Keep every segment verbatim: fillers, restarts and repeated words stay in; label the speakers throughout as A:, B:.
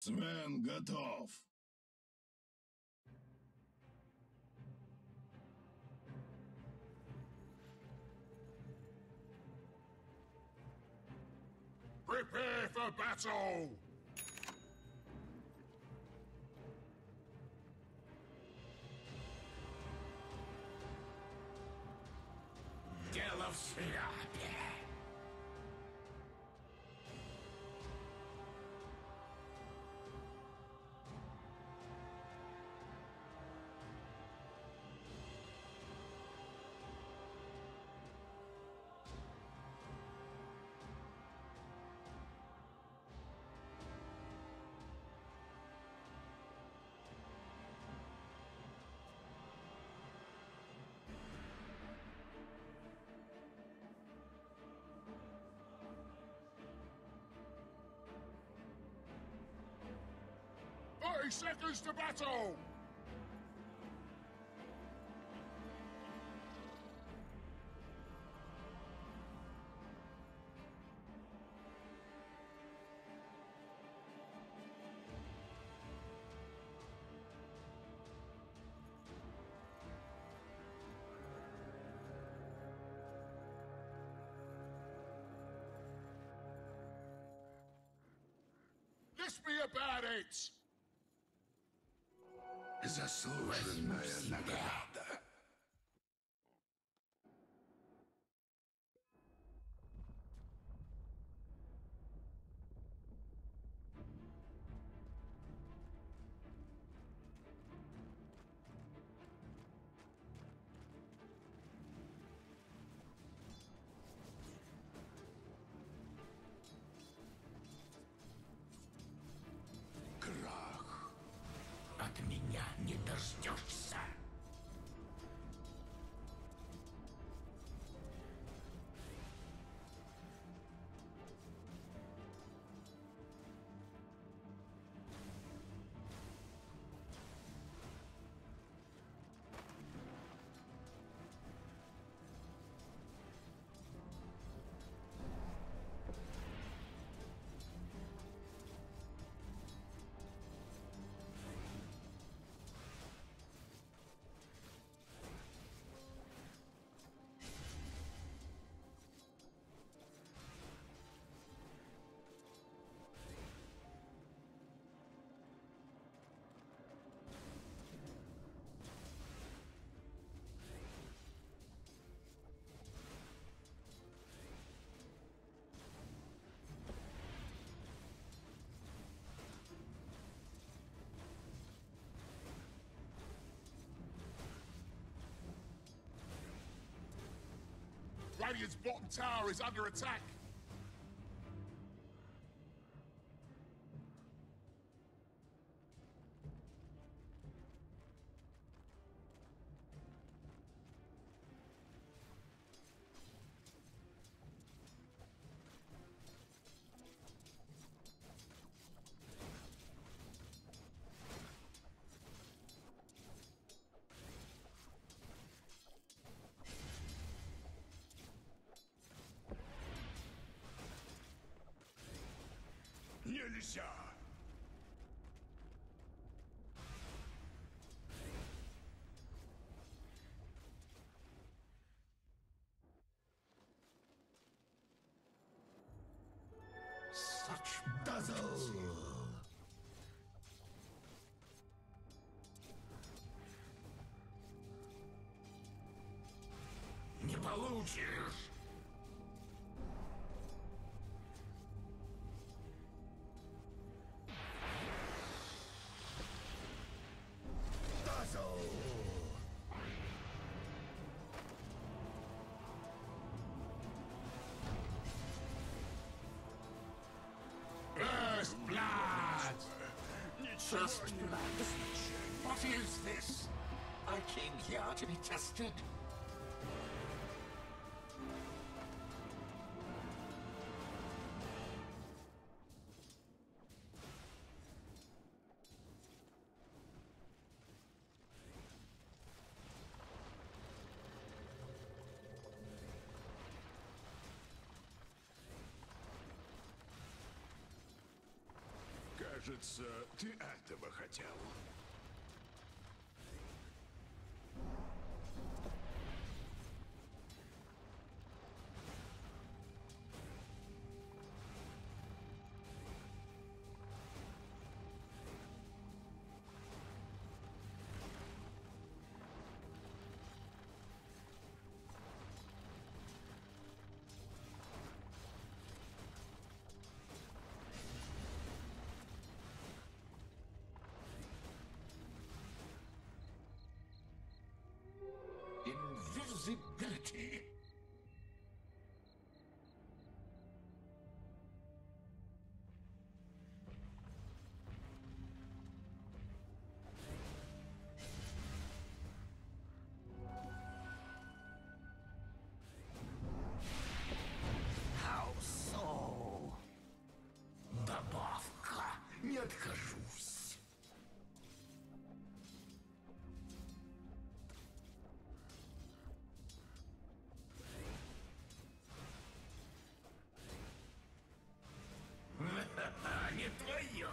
A: Свен готов.
B: Prepare for battle! Delafia. Thirty seconds to battle! Let's be about it!
C: Заслуженная награда. Крах.
D: От меня не дождешься.
B: Radiant's bottom tower is under attack!
C: Нельзя!
D: Such
A: Dazzle!
D: не получишь.
A: Dazzle!
B: First blood!
D: First blood? What is this? I came here to be tested.
C: Кажется, ты этого хотел.
D: Invisibility. How so? Добавка. Не откажусь. Не твое.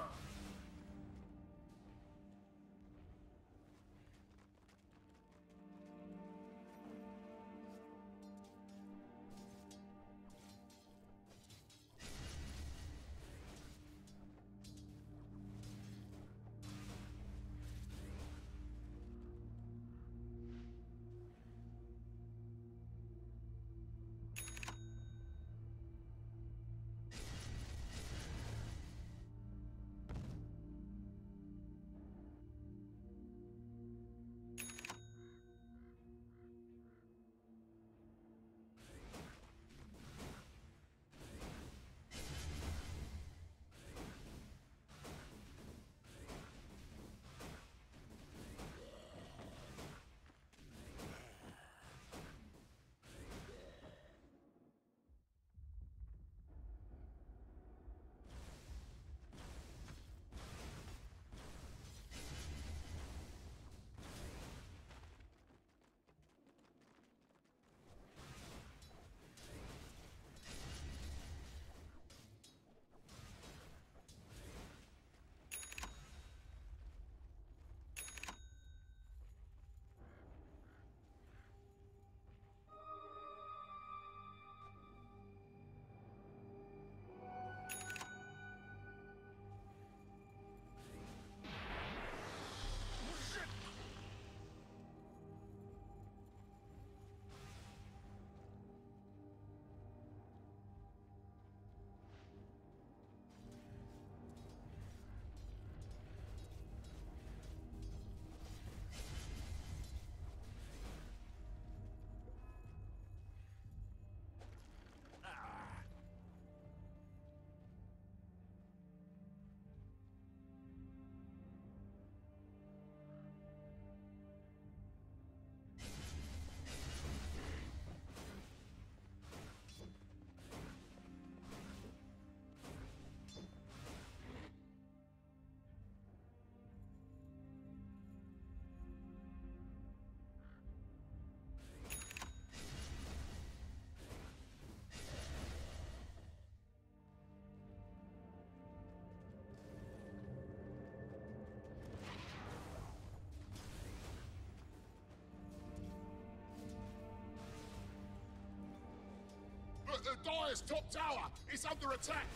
B: Look, the Dire's top tower! It's under attack!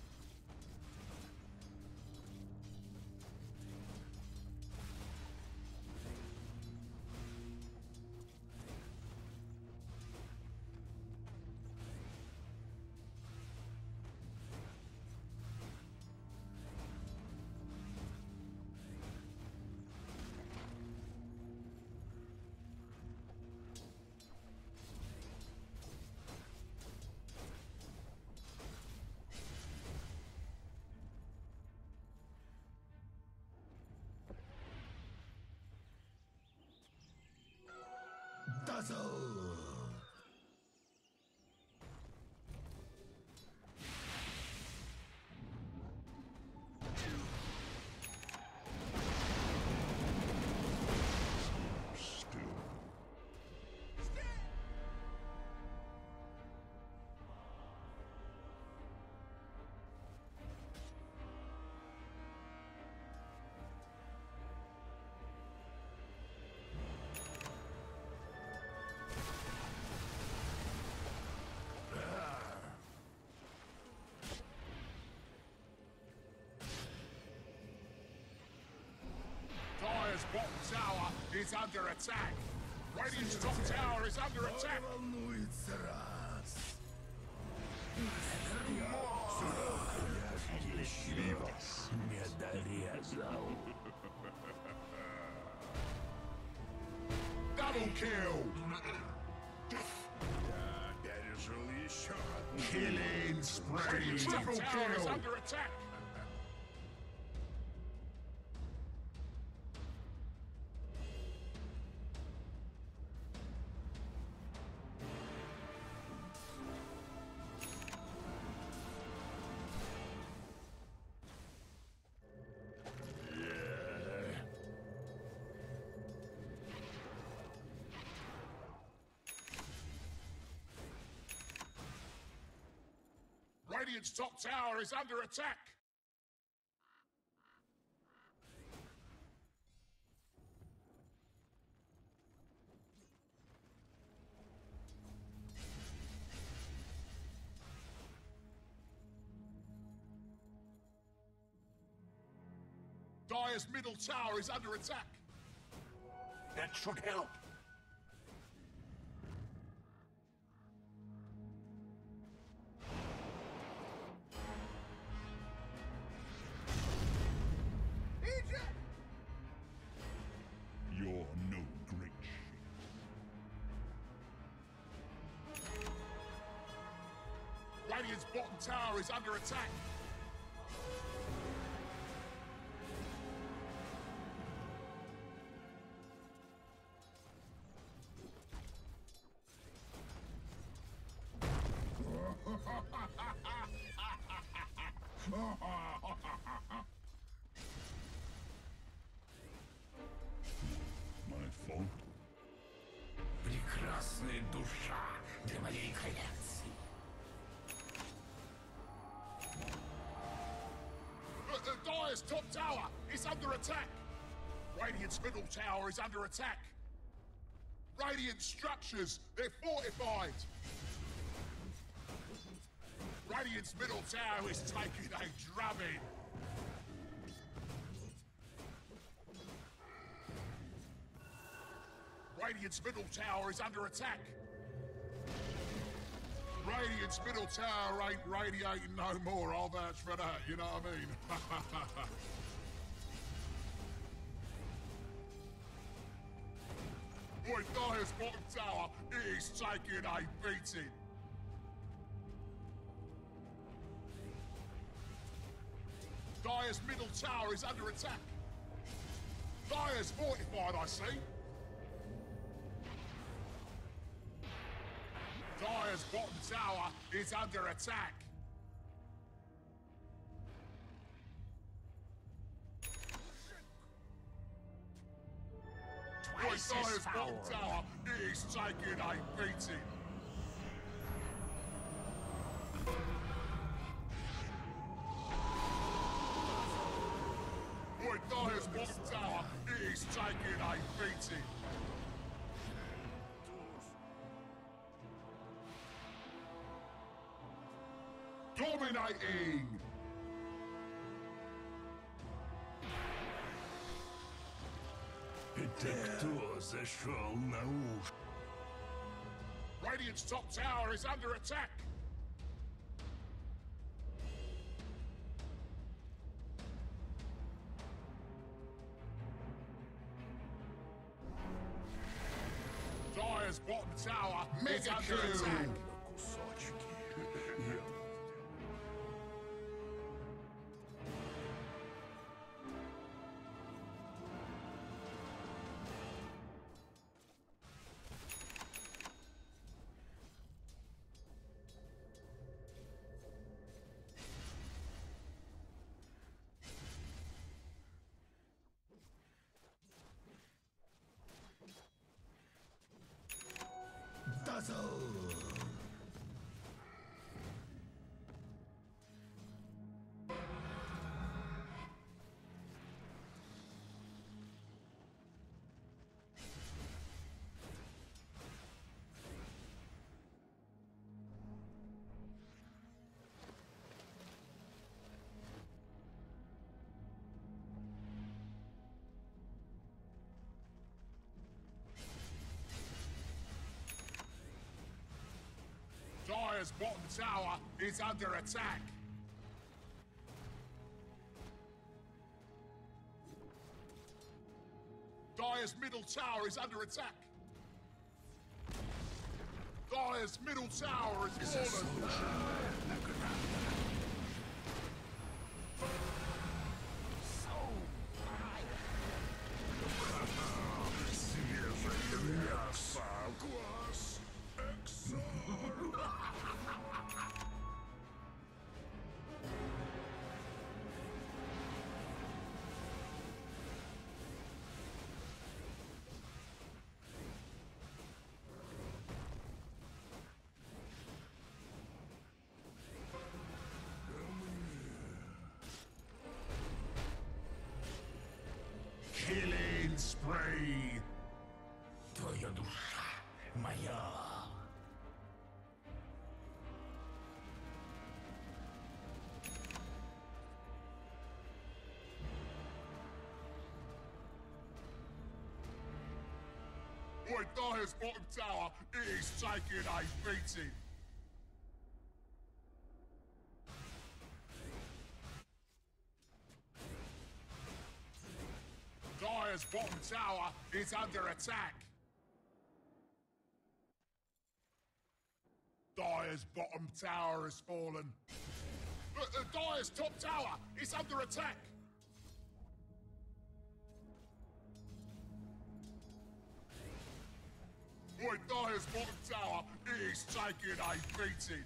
A: Dazzle!
B: tower is under attack. Radiant's top tower is under attack.
A: Волнуется раз.
C: Не дорезал.
B: Double kill.
C: Я пережил еще одну.
B: Killing spree. Triple tower is under attack. Radiant's top tower is under attack. Dire's middle tower is under attack.
D: That should help.
C: You're no great shit.
B: Radiant's bottom tower is under attack.
C: My fault.
D: Прекрасная душа для моей коллекции.
B: Uh, uh, Dire's top tower is under attack. Radiant's middle tower is under attack. Radiant structures, they're fortified. Radiant's middle tower is taking a drubbing. Radiant's middle tower is under attack. Radiant's middle tower ain't radiating no more, I'll vouch for that, you know what I mean? Boy, Dire's bottom tower is taking a beating. Dire's middle tower is under attack. Dire's fortified, I see. Dire's bottom tower is under attack. Boy,
D: Twice as
B: Dire's bottom
D: foul.
B: tower is taking a beating. Boy, Dire's bottom tower is taking a beating. Dominating!
C: Это кто зашел на уши?
B: Radiant's top tower is under attack. Dire's bottom tower is under attack.
C: Кусочки.
A: Dazzle!
B: Dire's bottom tower is under attack. Dire's middle tower is under attack. Dire's middle tower is fallen. Killing spree.
D: Твоя душа моя.
B: Boy, Dire's bottom tower is taking a beating. Dire's bottom tower is under attack. Dire's bottom tower has fallen. Uh, uh, Dire's top tower is under attack. Boy, Dire's bottom tower is taking a beating.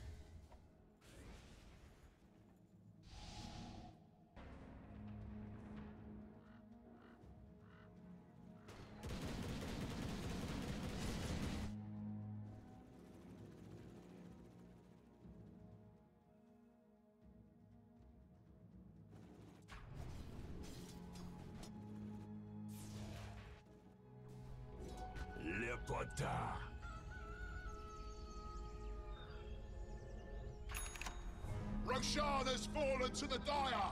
D: Лепота.
B: Roshan has fallen to the Dire.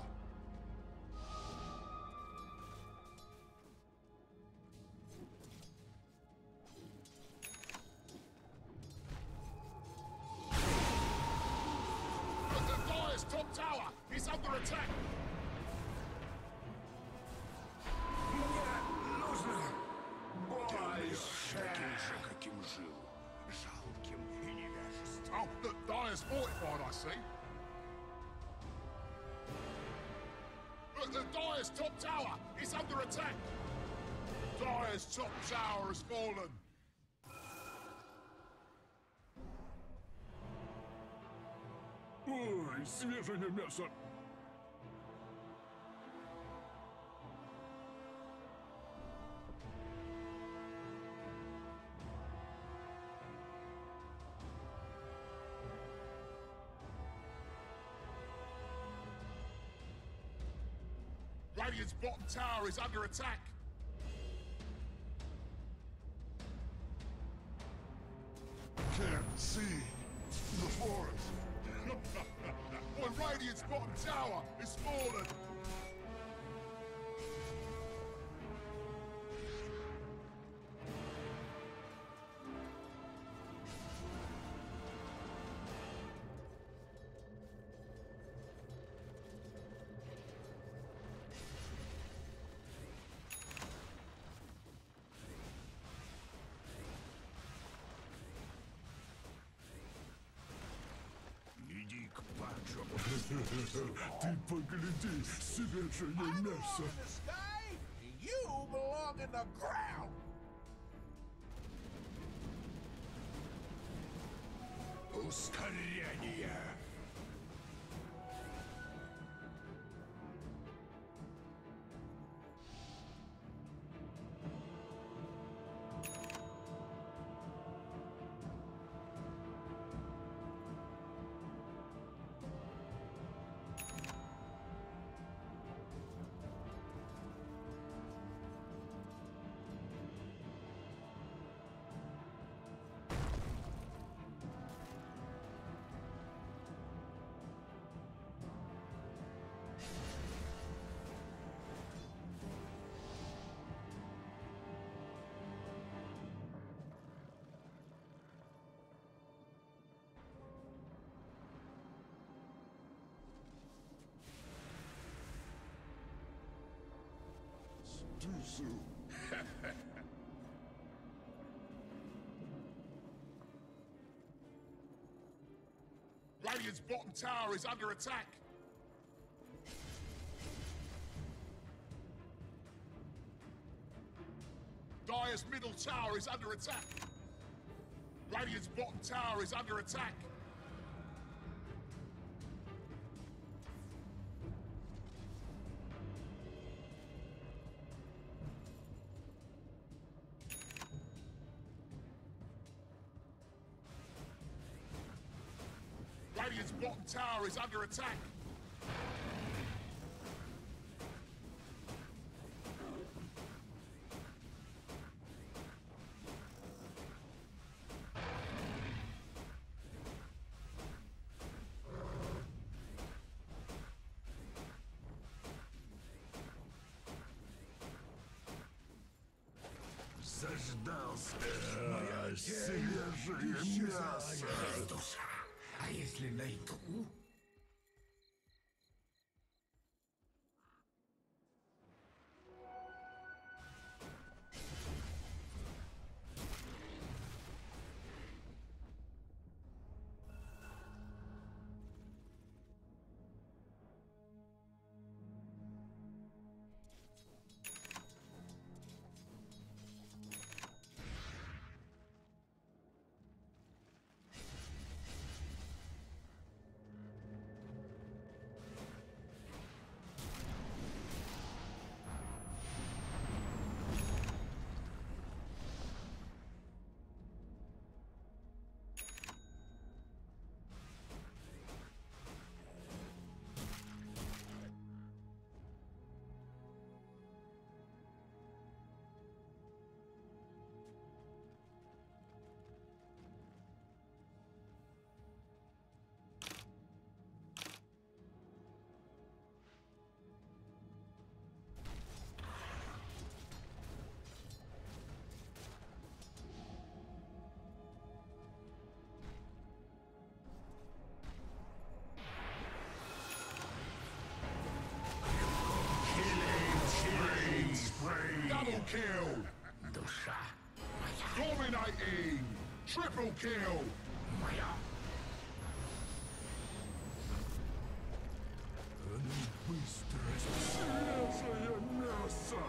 B: But the Dire's top tower is under attack.
D: Мне нужно больше.
C: Таким же, каким жил. Жалким и невежественным.
B: Oh, the Dire's fortified, I see. But the Dire's top tower is under attack. Dire's top tower has fallen.
C: Ой, свежее мясо.
B: Radiant's bottom tower is under attack.
A: Can't see the forest.
B: Boy, Radiant's bottom tower is fallen.
C: Иди к панчу. Ты погляди, свежее мясо.
D: In the sky, you belong in the ground.
C: Ускорение.
A: too soon.
B: Radiant's bottom tower is under attack. Dire's middle tower is under attack. Radiant's bottom tower is under attack. Radiant's bottom tower is under attack.
A: Заждался. Моя свежее мясо.
D: Душа. А если найду?
B: Double kill!
D: Душа моя.
B: Dominating! Triple kill!
D: Моя.
A: Быстро свежее мясо.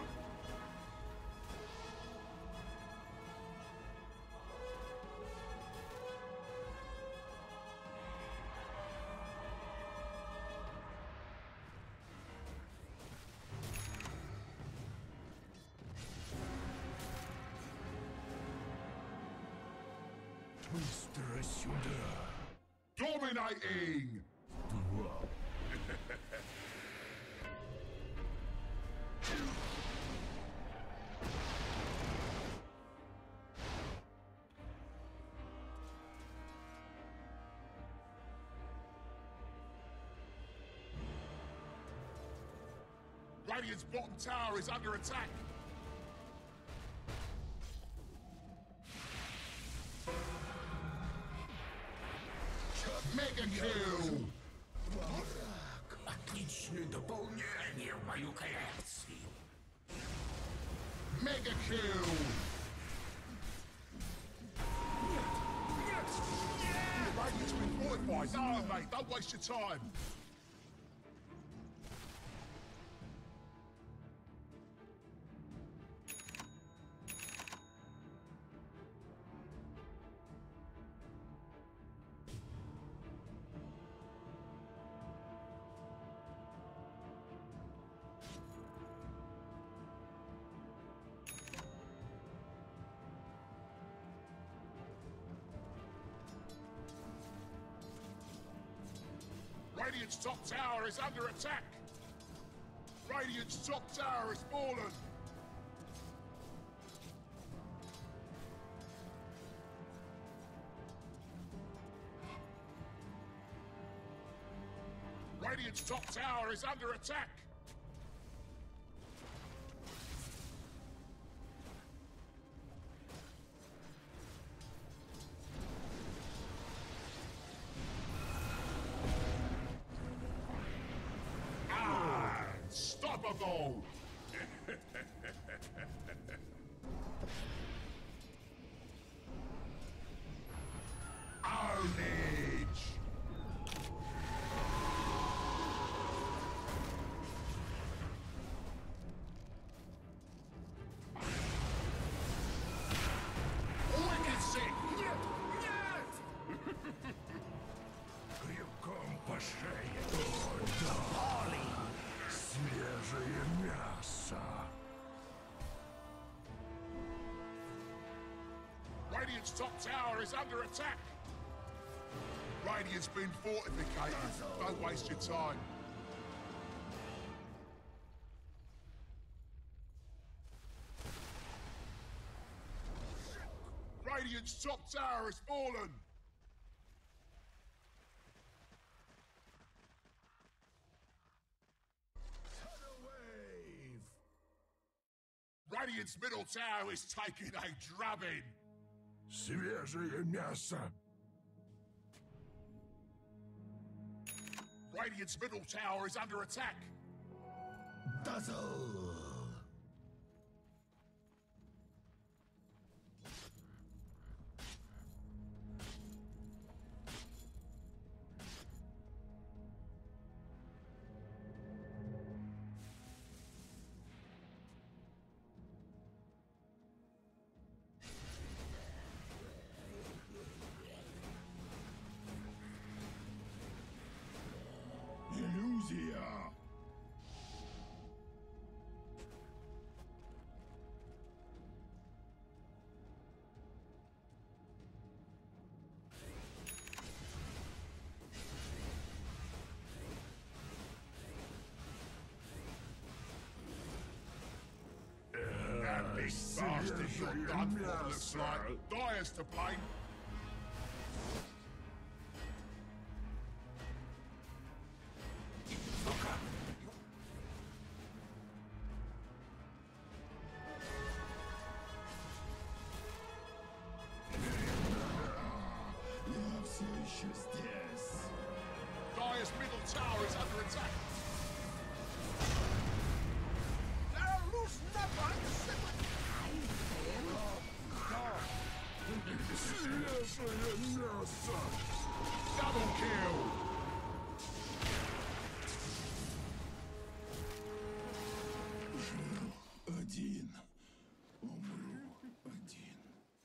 A: Быстро сюда.
B: Dominating!
A: Два.
B: Radiant's bottom tower is under attack. Mega kill!
D: Отличное дополнение в мою коллекцию.
B: Mega kill! Radiant's been fortified. No, mate, don't waste your time. Radiant's top tower is under attack. Radiant's top tower has fallen. Radiant's top tower is under attack. Unstoppable! Radiant's top tower is under attack. Radiant's been fortificated. Don't waste your time. Radiant's top tower has fallen.
A: Wave.
B: Radiant's middle tower is taking a drubbing.
A: Свежее мясо.
B: Radiant's middle tower is under attack.
A: Dazzle. Иллюзия.
B: And this bastard got done for, looks like. Dire's to blame.
A: Я все еще здесь.
B: Dire's middle tower is under attack.
A: Свежее мясо.
B: Double kill.
A: Жил один. Умру один.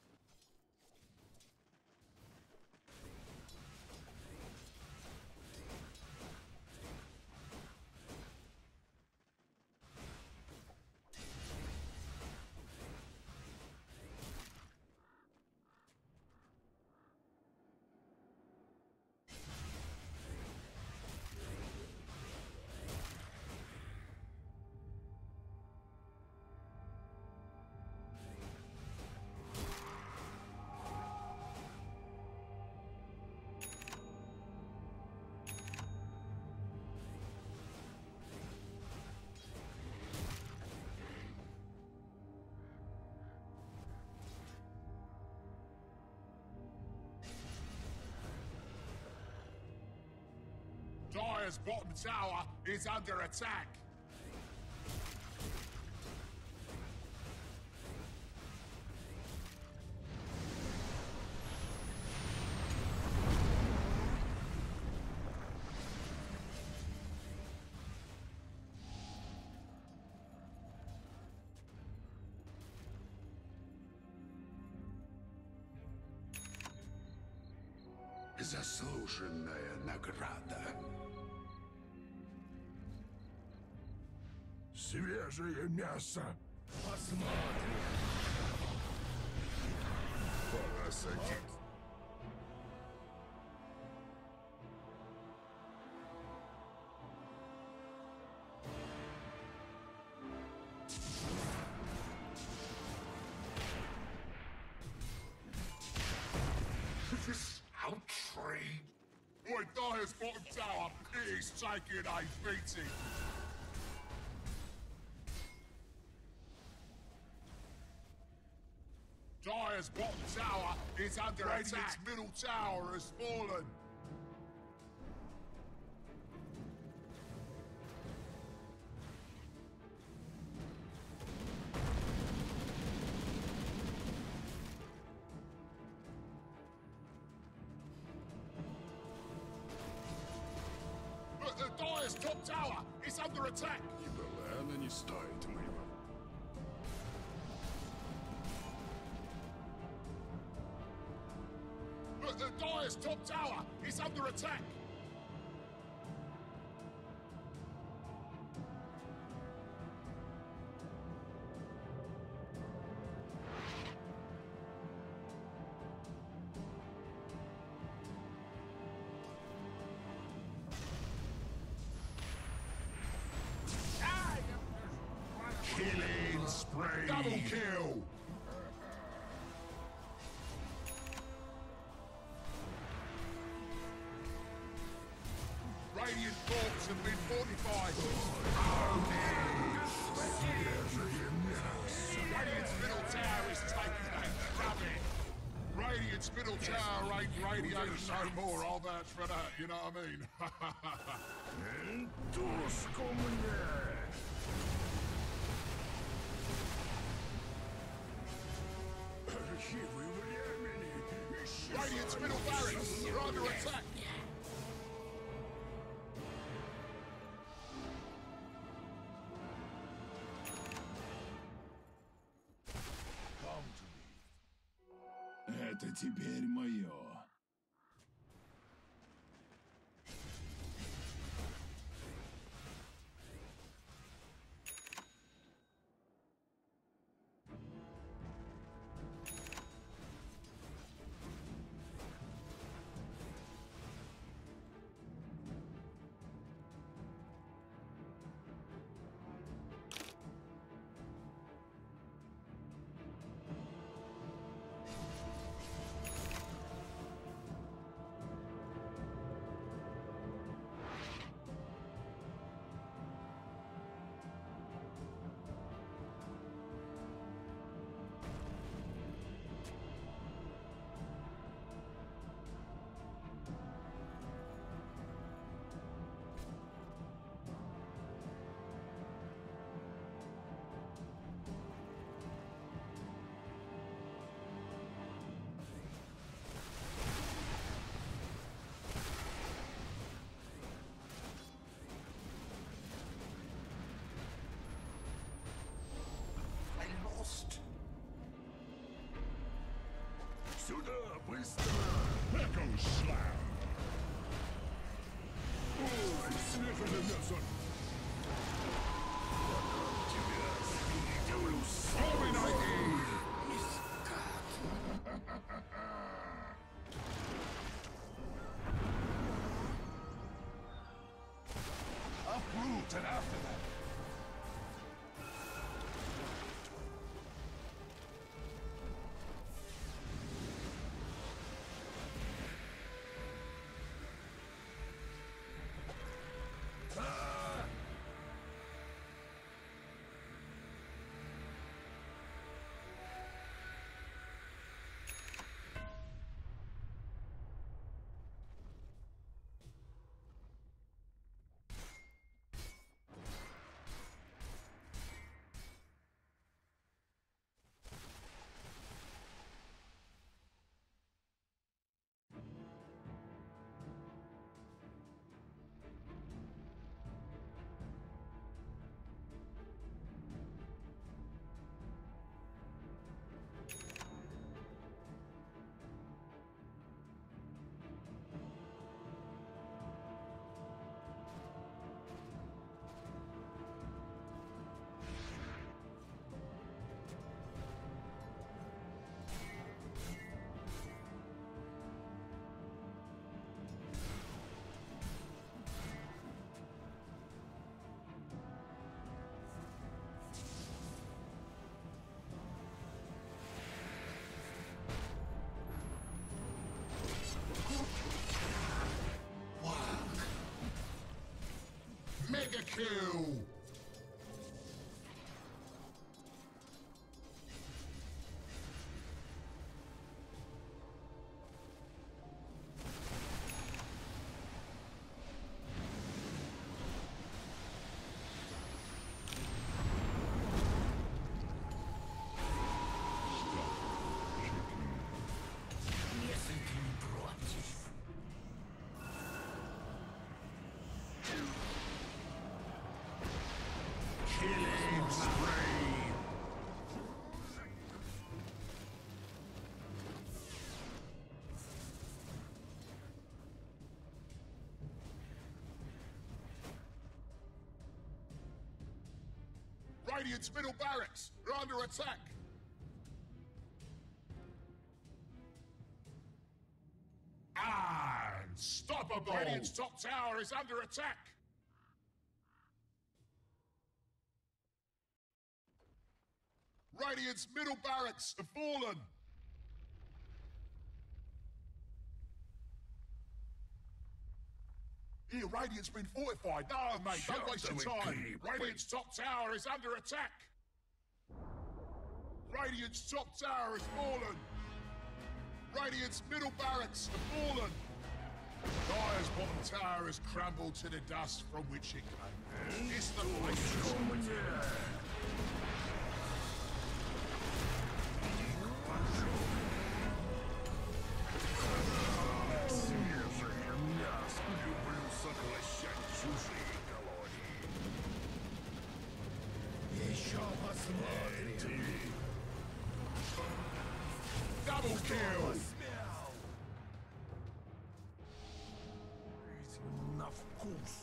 B: Dire's bottom tower is under attack.
C: Заслуженная награда.
A: Свежее мясо. Посмотрим. Пора садить.
B: This outrage. Boy, Dire's bottom tower is taking a beating. Dire's bottom tower is under Radiant's attack. Radiant's middle tower has fallen. But the Dire's top tower is under attack.
A: И была она не стоит моего.
B: But the Dire's top tower is under attack. spree! Double kill! Radiant forts have been fortified! Radiant's middle tower is taken out! Grab it! Radiant's middle tower ain't radiating no more, I'll vouch for that, you know what I mean?
A: Тушку мне! Архивы времени!
B: Radiant's middle barracks are under attack!
A: Это теперь мое. Сюда, быстро!
B: Echo Slam!
A: Ой, свежее мясо! Тебя спилю
B: Dominating!
A: Uproot and after that!
B: Mega kill! Killing spree! Radiant's middle barracks are under attack! Unstoppable! Radiant's top tower is under attack! Radiant's middle barracks have fallen! Here, Radiant's been fortified. No, mate, don't
C: Shut
B: waste your
C: them
B: time.
C: again.
B: Radiant's top tower is under attack. Radiant's top tower has fallen. Radiant's middle barracks have fallen. Dire's bottom tower has crumbled to the dust from which it came. It's the place.
C: Люблю сокращать чужие калории.
D: Еще посмотрим.
B: Double kill.
D: На вкус.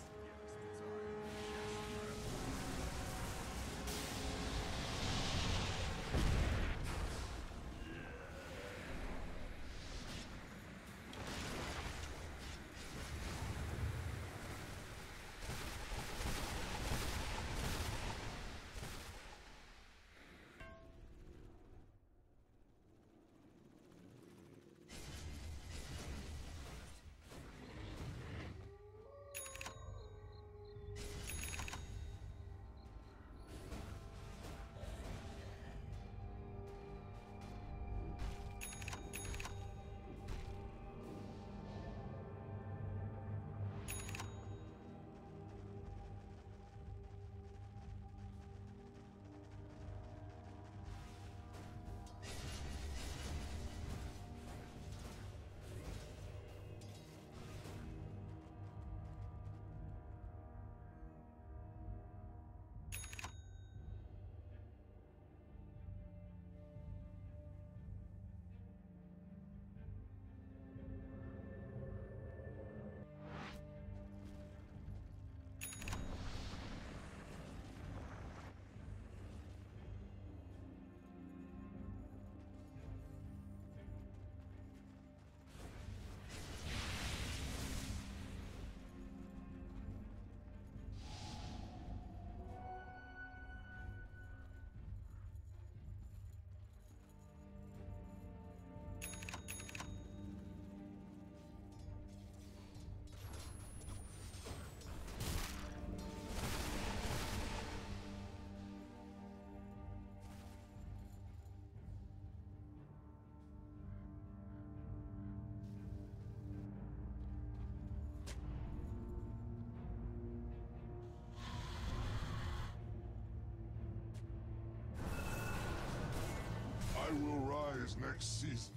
A: I will rise next season.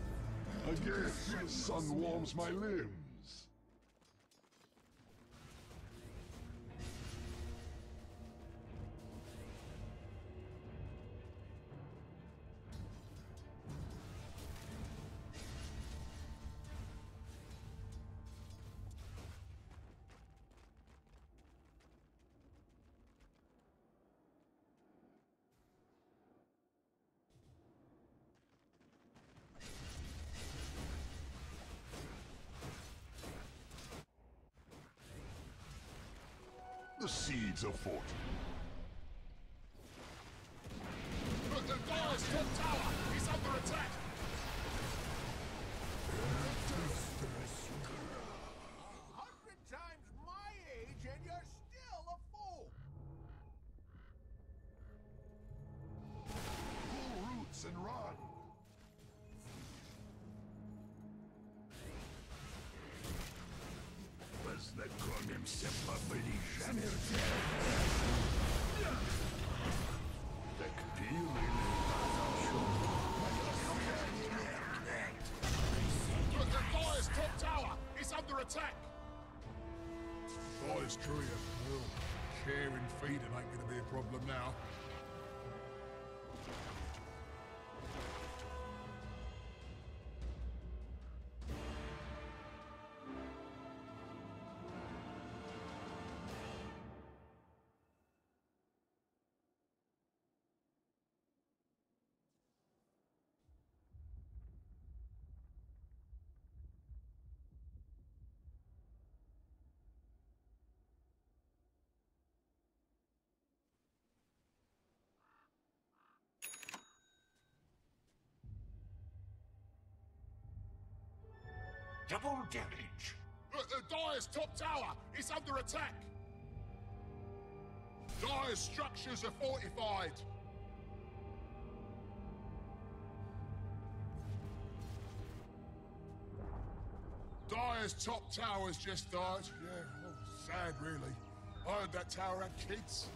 A: Again, the sun warms my limbs. The seeds of fortune.
B: Look, the Dire's top tower is under attack.
D: A hundred times my age and you're still a fool.
A: Pull roots and run.
C: Познакомимся поближе. Так пил
B: Look, the Dire's top tower is under attack. Dire's courier. Well, sharing feeding ain't gonna be a problem now.
D: double damage.
B: Uh, uh, Dire's top tower is under attack. Dire's structures are fortified. Dire's top tower's just died. Yeah, well, sad really. I heard that tower had kids.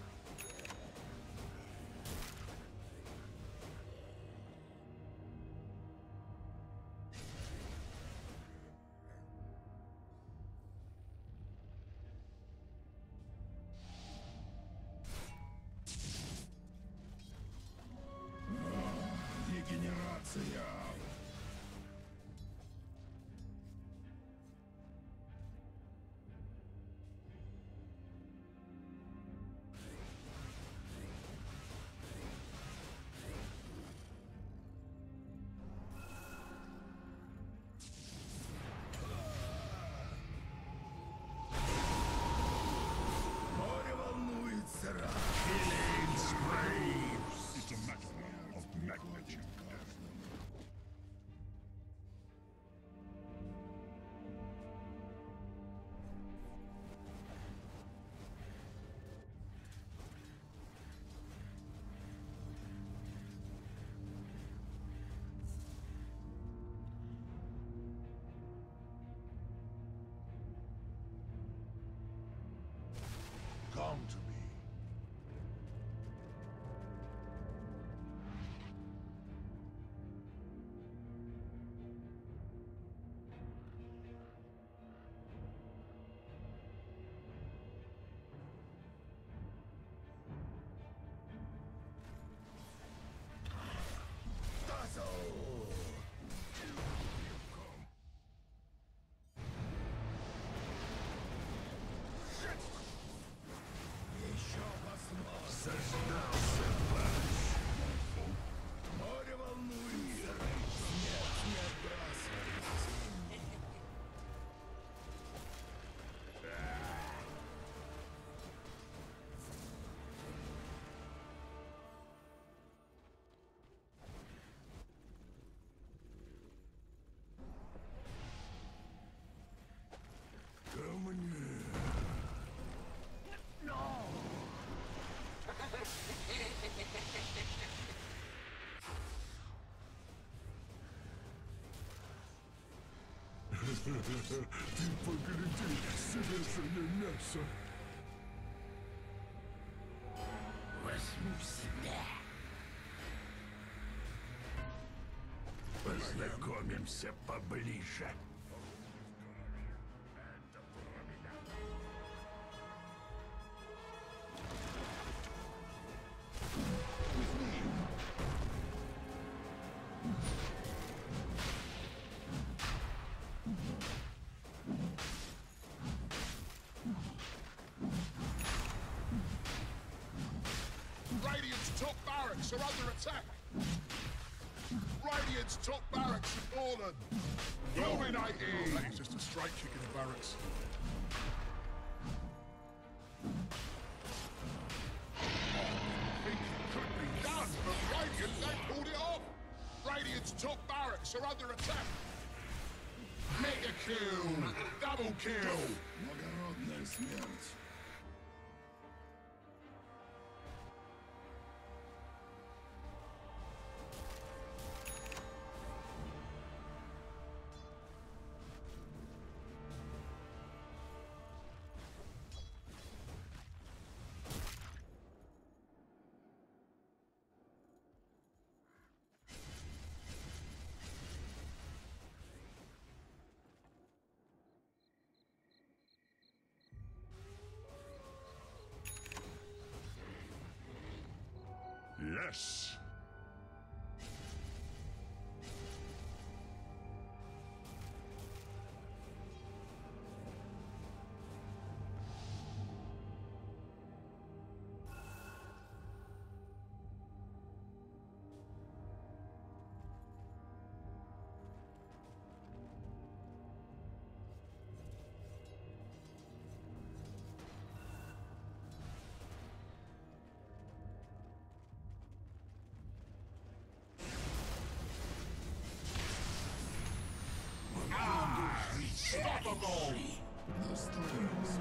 C: Дегенерация. Море волнуется. Killing spree.
A: It's a matter of magnitude. Come to me.
C: Еще посмотрим. Заждался ваш. Море волнуется. Смерть не отбрасывается. Ко мне.
A: Ты погляди, свежее мясо.
C: Возьму себя. Познакомимся поближе.
B: Radiant's top barracks are under attack. Radiant's top barracks have fallen. Dominating. That is just a straight kick in the barracks. Think it could be done, but Radiant, they pulled it off. Radiant's top barracks are under attack. Mega kill. Double kill.
C: Благородная смерть.
A: Yes.
B: unstoppable!
C: The strings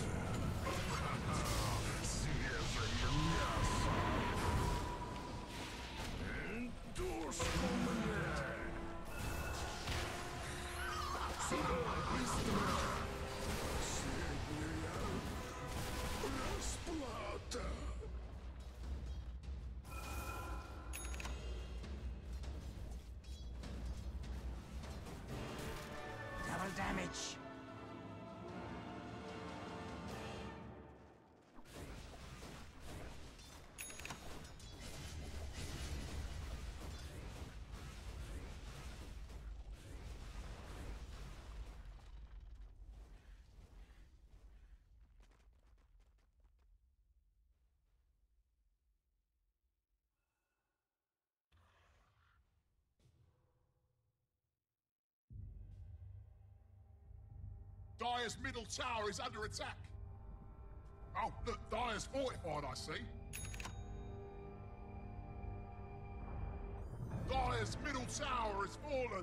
C: свежее мясо. Душ мне. Сюда быстро. Последняя расплата.
D: Double damage.
B: Dire's middle tower is under attack. Oh, look, Dire's fortified, I see. Dire's middle tower has fallen.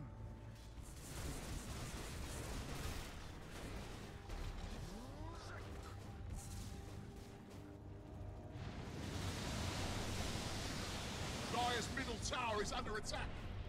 B: Dire's middle tower is under attack.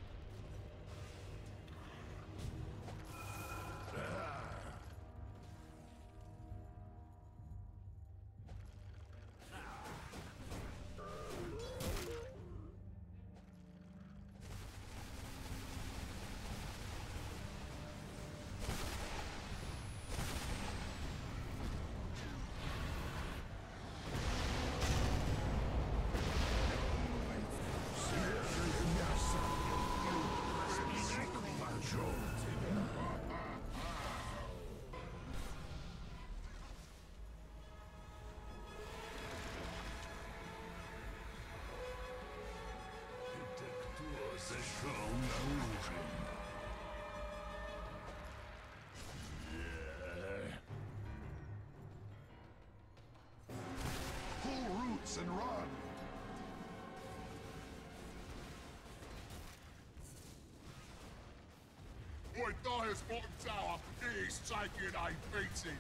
C: Зашел на ужин.
A: Pull roots and run.
B: Boy, Dire's bottom tower is taking a beating.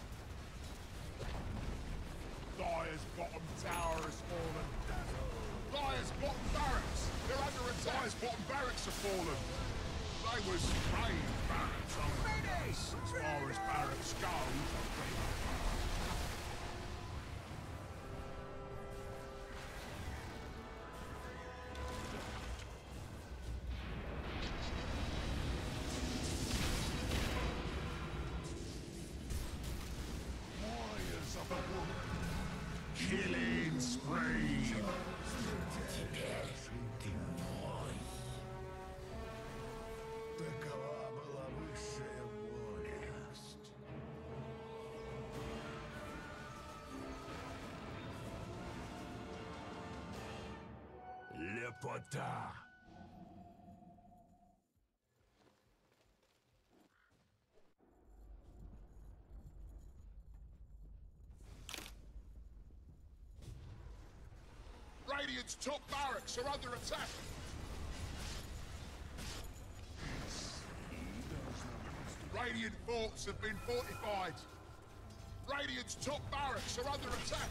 B: Dire's bottom tower has fallen. Dire's bottom barracks, they're under attack. Dire's bottom barracks have fallen. They was brave barracks, aren't as far as barracks go.
A: Warriors of the wood.
B: Killing spree.
C: Такова была высшая воля. Лепота.
B: Radiant's top barracks are under attack. Radiant forts have been fortified. Radiant's top barracks are under attack.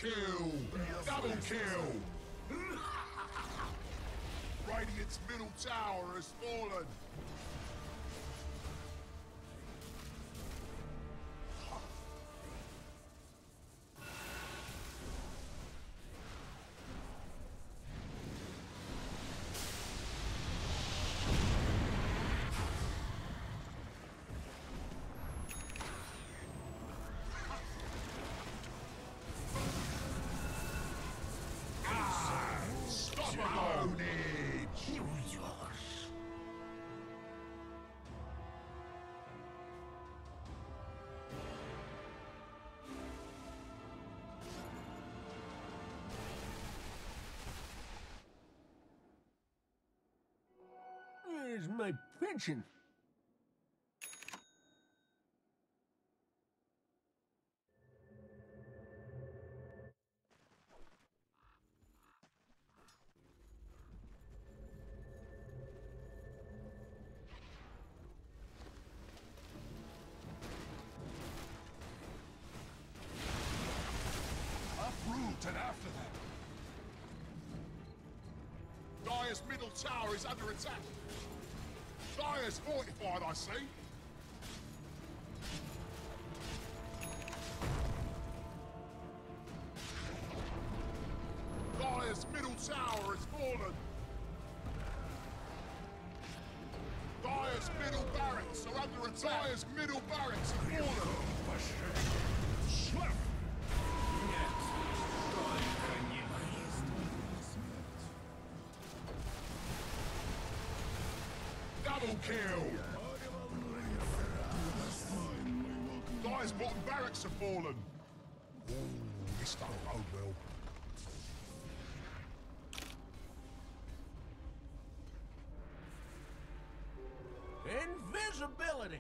B: kill! Double kill! Radiant's middle tower has fallen!
D: Where's my pension?
B: Uproot and after them! Dire's middle tower is under attack! Dire's fortified, I see! Dire's middle tower has fallen! Dire's middle barracks are under attack! Dire's middle barracks have fallen! Slap! Double kill! Dire's bottom barracks have fallen! Ooh, this don't bode well.
D: Invisibility!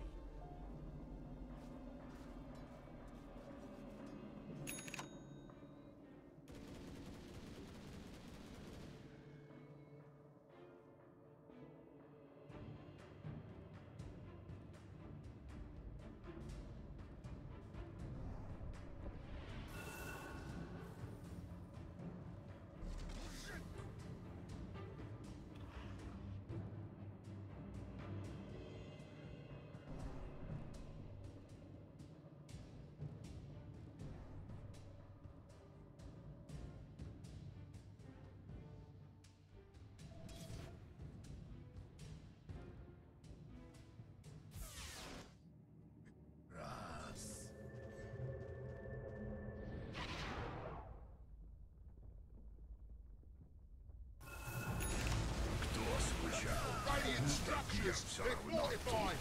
B: Radiant structures, they're fortified!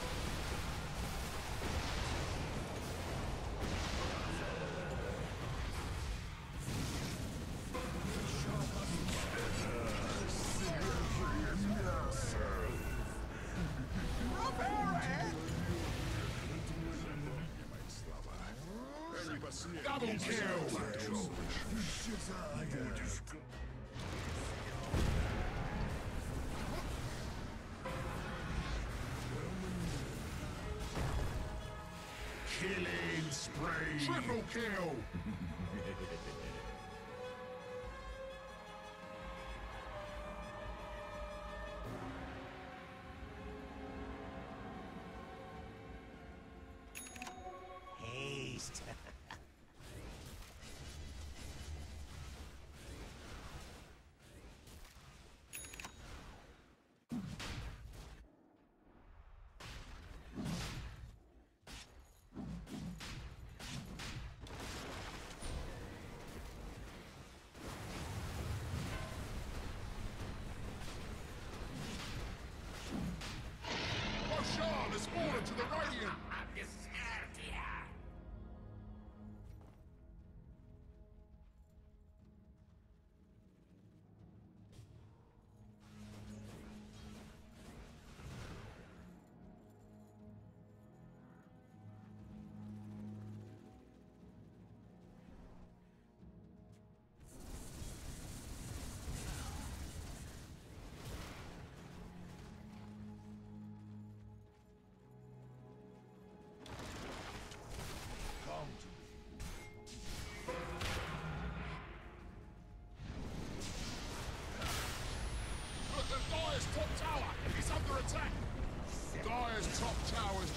B: Double kill! Killing spree! Triple kill!
D: Haste.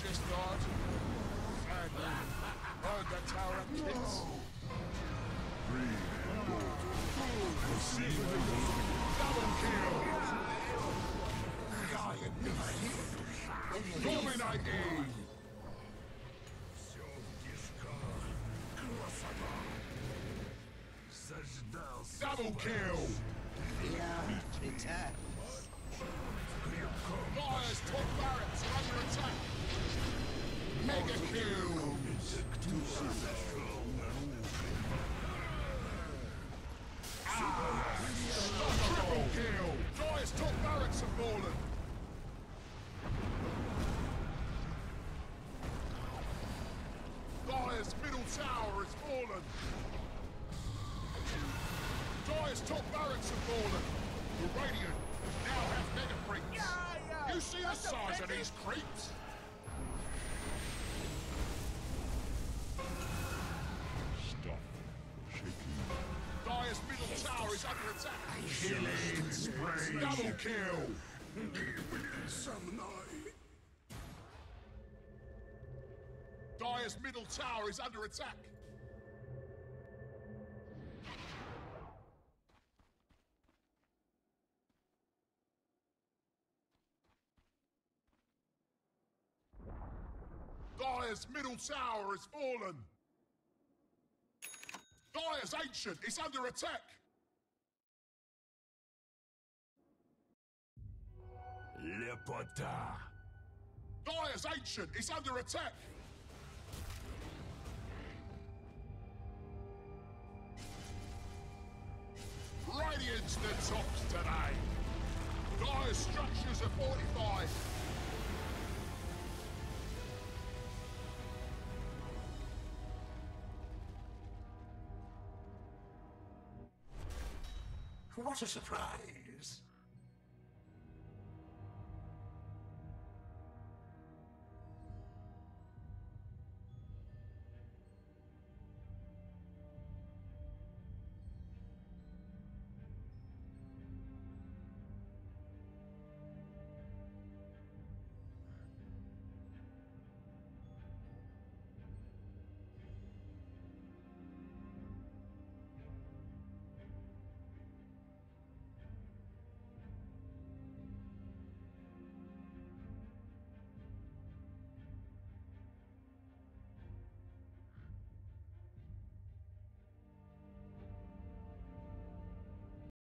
B: guess not. And heard that tower had kids. Double kill! Dominating! Double kill! Dyer's top barracks are under attack! Mega kill! Ah! Triple kill! Dyer's top barracks have fallen! Dyer's middle tower has fallen! Dyer's top barracks have fallen! The Radiant now have mega freaks!
D: Yeah, yeah.
B: You see the size of these creeps?
A: Stop shaking.
B: Dyer's middle tower is under attack! Killing spree! Double kill! Dyer's middle tower is under attack! Dyer's middle tower has fallen! Dyer's Ancient is under attack!
C: Лепота.
B: Dyer's Ancient is under attack! Radiant's the tops today! Dyer's structures are fortified!
D: What a surprise!